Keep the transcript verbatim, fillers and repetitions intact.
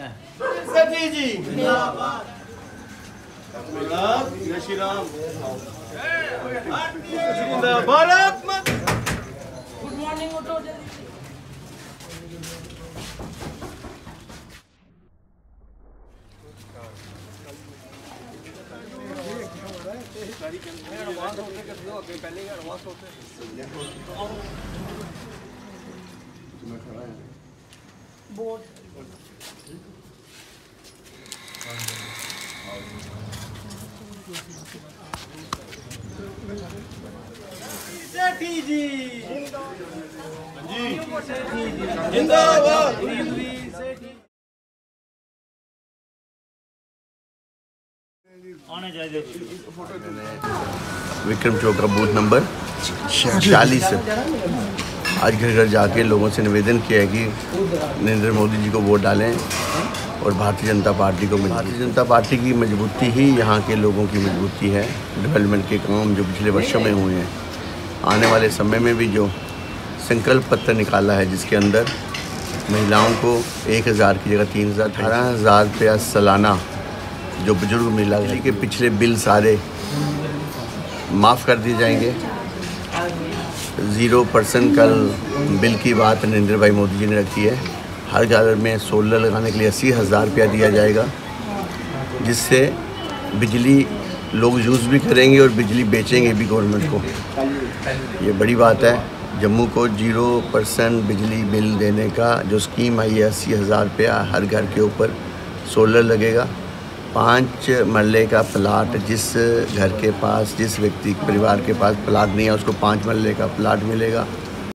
है। सेठी जी जिंदाबाद। जय श्री राम। भारत माता। Good morning. उठो जल्दी। बोर्ड सेठी जी जिंदाबाद। आने चाहिए। विक्रम चौक का बूथ नंबर चालीस है। आज घर घर जाके लोगों से निवेदन किया है कि नरेंद्र मोदी जी को वोट डालें और भारतीय जनता पार्टी को। भारतीय जनता पार्टी की मजबूती ही यहाँ के लोगों की मजबूती है। डेवलपमेंट के काम जो पिछले वर्षों में हुए हैं, आने वाले समय में भी जो संकल्प पत्र निकाला है जिसके अंदर महिलाओं को एक हज़ार की जगह तीन हज़ार अठारह हज़ार रुपया सालाना जो बुजुर्ग महिला के पिछले बिल सारे माफ़ कर दिए जाएंगे। ज़ीरो परसेंट कल बिल की बात नरेंद्र भाई मोदी जी ने रखी है। हर घर में सोलर लगाने के लिए अस्सी हज़ार रुपया दिया जाएगा, जिससे बिजली लोग यूज़ भी करेंगे और बिजली बेचेंगे भी गवर्नमेंट को। ये बड़ी बात है। जम्मू को जीरो परसेंट बिजली बिल देने का जो स्कीम आई है, अस्सी हज़ार रुपया हर घर के ऊपर सोलर लगेगा। पाँच मरले का प्लाट, जिस घर के पास जिस व्यक्ति परिवार के पास प्लाट नहीं है उसको पाँच मरले का प्लाट मिलेगा।